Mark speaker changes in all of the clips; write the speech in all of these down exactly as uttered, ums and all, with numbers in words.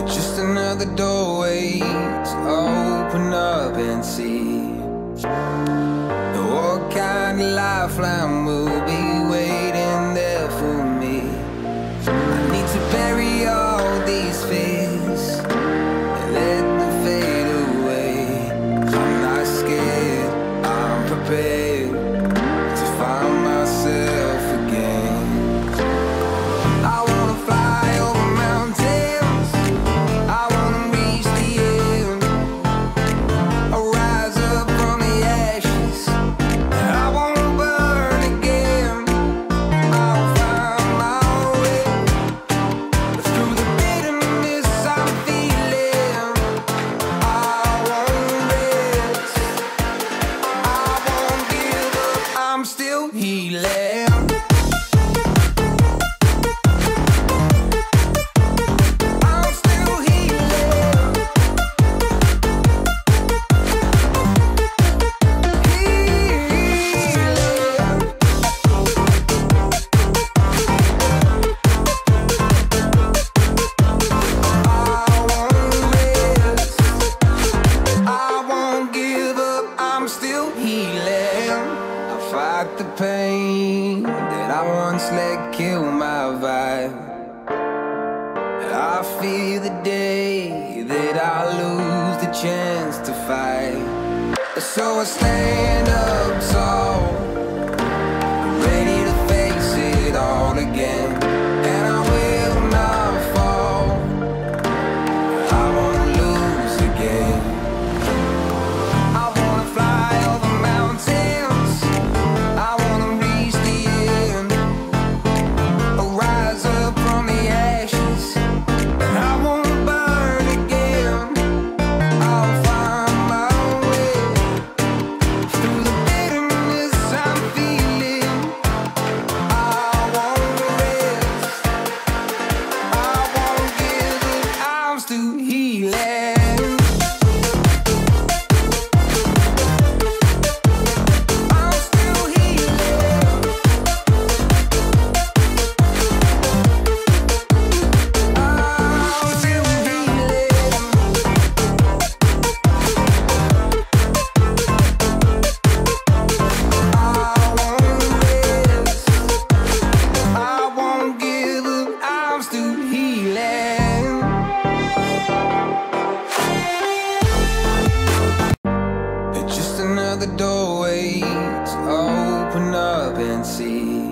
Speaker 1: It's just another doorway to open up and see what kind of lifeline will be waiting there for me. I need to bury all these fears and let them fade away. I'm not scared, I'm prepared to find myself again. I wanna fly over mountains, I wanna reach the end. I'll rise up from the ashes, I wanna burn again. I'll find my way through the bitterness I'm feeling. I won't rest, I won't give up, I'm still healing. I'm still healing. Healing. I won't rest, I won't give up, I'm still healing. I fight the pain that I once let kill my vibe. I fear the day that I lose the chance to fight. So I stand up tall, ready to face it all again. And I will not fall, I won't lose again. I wanna fly over mountains, I wanna reach the end. I'll rise up from the ashes, and I won't burn again. I'll find my way through the bitterness I'm feeling. I won't rest, I won't give up, I'm still healing. I'm still healing. I'm still healing. I won't rest, I won't give up, I'm still healing. It's just another doorway to open up and see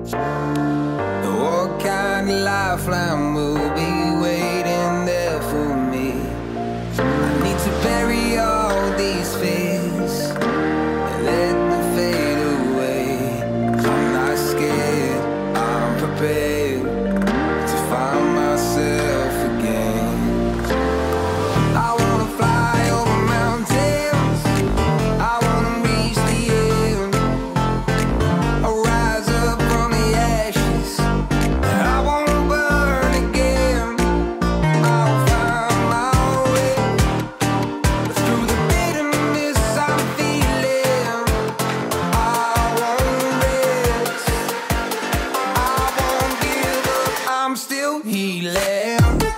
Speaker 1: what kind of lifeline will be waiting there for me. I need to bury all these fears and let them fade away. I'm not scared, I'm prepared to find myself again. I wanna fly over mountains, I wanna reach the end. I'll rise up from the ashes, I won't burn again. I'll find my way through the bitterness I'm feeling. I won't rest, I won't give up, I'm still healing.